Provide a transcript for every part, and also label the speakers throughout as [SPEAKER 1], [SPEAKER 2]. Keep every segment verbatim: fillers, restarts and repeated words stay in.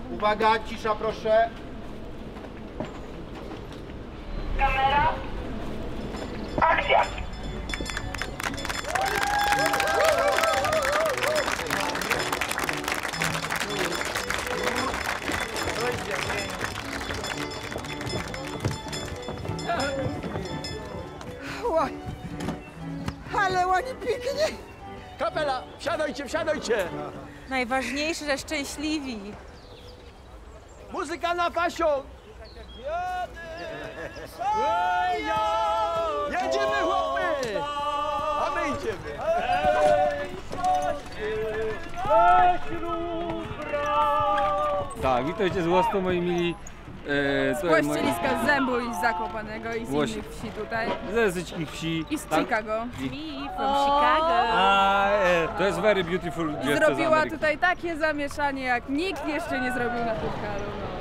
[SPEAKER 1] Uwaga, cisza proszę.
[SPEAKER 2] Kamera. Akcja.
[SPEAKER 3] Oj, ale ładnie pięknie.
[SPEAKER 4] Kapela, wsiadajcie, wsiadajcie!
[SPEAKER 5] Najważniejsze, że szczęśliwi.
[SPEAKER 4] Muzyka na pasią! Jedziemy, chłopy! A my idziemy!
[SPEAKER 6] Tak, witajcie z Łostu, moi mili. E,
[SPEAKER 5] Z Płaszczyliska, z Zębu i z Zakopanego i z
[SPEAKER 6] Włoś-
[SPEAKER 5] innych wsi tutaj.
[SPEAKER 6] Ze Zyćkich wsi.
[SPEAKER 5] I z
[SPEAKER 6] tak?
[SPEAKER 5] Chicago.
[SPEAKER 6] I-
[SPEAKER 5] From Chicago.
[SPEAKER 6] A, e, to jest very beautiful
[SPEAKER 5] I
[SPEAKER 6] dziewczę z
[SPEAKER 5] zrobiła
[SPEAKER 6] Ameryki.
[SPEAKER 5] tutaj takie zamieszanie, jak nikt jeszcze nie zrobił na Pucharu. No.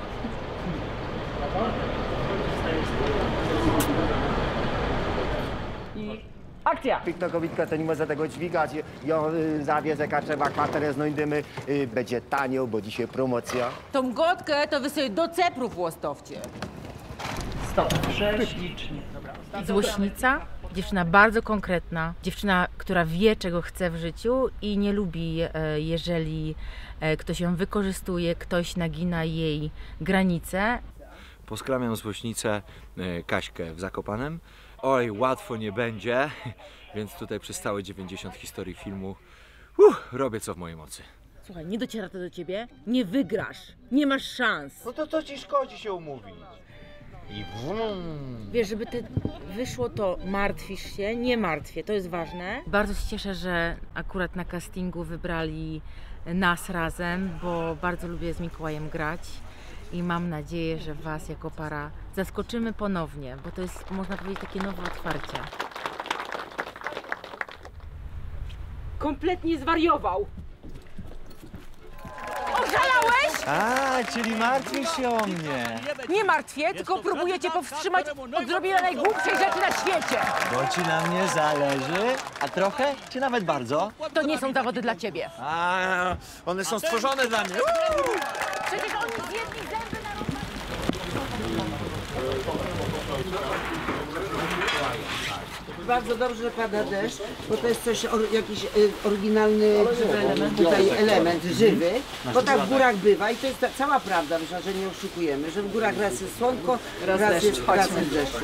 [SPEAKER 3] Akcja.
[SPEAKER 7] Piktokowitka to nie może tego dźwigać, ją y, zawiezę, trzeba kwaterę znajdziemy, y, będzie tanio, bo dzisiaj promocja.
[SPEAKER 8] Tą gotkę to wy sobie do Cepru w Łostowcie.
[SPEAKER 9] Złośnica, dziewczyna bardzo konkretna, dziewczyna, która wie, czego chce w życiu i nie lubi, e, jeżeli e, ktoś ją wykorzystuje, ktoś nagina jej granice.
[SPEAKER 10] Poskramiam złośnicę e, Kaśkę w Zakopanem. Oj, łatwo nie będzie, więc tutaj przez całe dziewięćdziesiąt historii filmu uh, robię co w mojej mocy.
[SPEAKER 8] Słuchaj, nie dociera to do ciebie? Nie wygrasz, nie masz szans.
[SPEAKER 1] No to co ci szkodzi się umówić? I wum.
[SPEAKER 8] Wiesz, żeby te wyszło, to martwisz się, nie martwię, to jest ważne.
[SPEAKER 9] Bardzo się cieszę, że akurat na castingu wybrali nas razem, bo bardzo lubię z Mikołajem grać i mam nadzieję, że was jako para zaskoczymy ponownie, bo to jest, można powiedzieć, takie nowe otwarcie.
[SPEAKER 8] Kompletnie zwariował.
[SPEAKER 5] Oszalałeś?
[SPEAKER 4] A, czyli martwisz się o mnie.
[SPEAKER 8] Nie martwię, tylko próbuję cię powstrzymać od zrobienia najgłupszej rzeczy na świecie.
[SPEAKER 4] Bo ci na mnie zależy, a trochę, czy nawet bardzo.
[SPEAKER 8] To nie są zawody dla ciebie.
[SPEAKER 4] A, one są stworzone dla mnie.
[SPEAKER 8] Przecież oni zjedli zęby na
[SPEAKER 3] Bardzo dobrze, że pada deszcz, bo to jest coś, or, jakiś y, oryginalny element, tutaj element żywy, bo tak w górach bywa i to jest ta, cała prawda, myślę, że nie oszukujemy, że w górach raz jest słonko, raz, raz jest raz jest deszcz.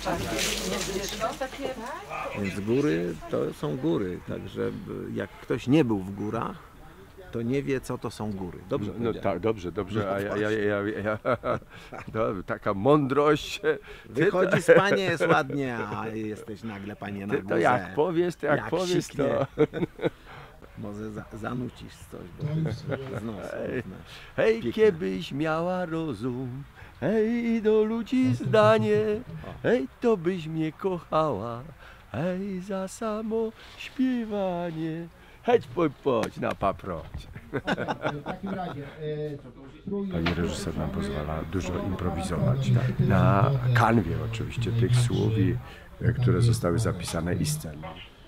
[SPEAKER 11] Więc góry to są góry, także jak ktoś nie był w górach, to nie wie, co to są góry. Dobrze
[SPEAKER 12] No, no tak, dobrze, dobrze, a ja, ja, ja, ja, ja no, taka mądrość.
[SPEAKER 11] Wychodzi
[SPEAKER 12] to,
[SPEAKER 11] z panie jest ładnie, a jesteś nagle panie na
[SPEAKER 12] ty
[SPEAKER 11] górze.
[SPEAKER 12] to jak powiesz, to jak,
[SPEAKER 11] jak
[SPEAKER 12] powiesz,
[SPEAKER 11] siknie.
[SPEAKER 12] to...
[SPEAKER 11] Może za, zanucisz coś, bo z nosu.
[SPEAKER 12] Hej,
[SPEAKER 11] znasz.
[SPEAKER 12] hej
[SPEAKER 11] Piękne.
[SPEAKER 12] kiedyś miała rozum, hej, do ludzi zdanie, hej, to byś mnie kochała, hej, za samo śpiewanie. Chodź, chodź na paproć. Pani reżyser nam pozwala dużo improwizować. Na kanwie oczywiście tych słów, które zostały zapisane i sceny.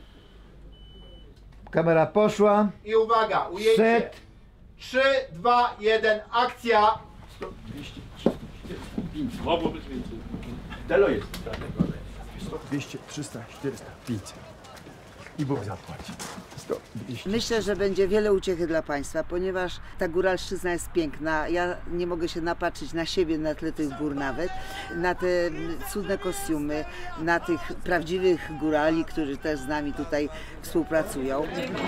[SPEAKER 7] Kamera poszła.
[SPEAKER 1] I uwaga, ujęcie.
[SPEAKER 7] Set.
[SPEAKER 1] trzy, dwa, jeden, akcja.
[SPEAKER 12] Mogło być więcej. Telo jest.
[SPEAKER 11] dwieście, trzysta, czterysta, pięćset. I Bóg zapłaci. sto, dwieście.
[SPEAKER 3] Myślę, że będzie wiele uciechy dla Państwa, ponieważ ta góralszczyzna jest piękna. Ja nie mogę się napatrzeć na siebie na tle tych gór nawet, na te cudne kostiumy, na tych prawdziwych górali, którzy też z nami tutaj współpracują.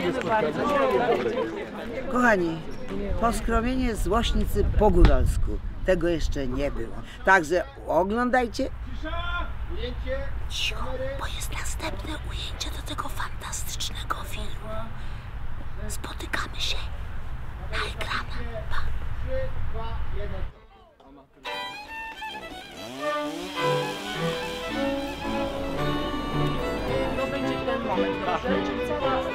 [SPEAKER 3] Kochani, poskromienie złośnicy po góralsku. Tego jeszcze nie było. Także oglądajcie. Cicho, bo jest następne ujęcie do tego fantastycznego filmu. Spotykamy się na ekranach. Pa.
[SPEAKER 1] trzy, dwa, jeden.
[SPEAKER 8] To będzie ten moment, dobrze? Czyli cała...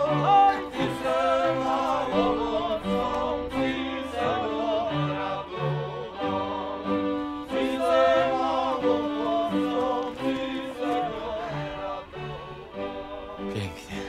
[SPEAKER 1] Brawo!
[SPEAKER 10] Pięknie.